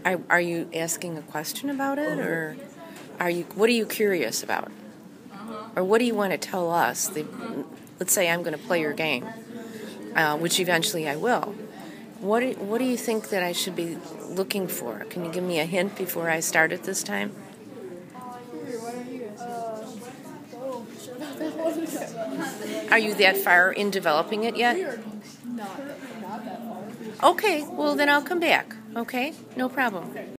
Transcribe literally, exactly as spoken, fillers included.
Are, are you asking a question about it, or are you? What are you curious about, or what do you want to tell us? The, let's say I'm going to play your game, uh, which eventually I will. What do, what do you think that I should be looking for? Can you give me a hint before I start it this time? Are you that far in developing it yet? Not, not that far. Okay, well then I'll come back. Okay, no problem.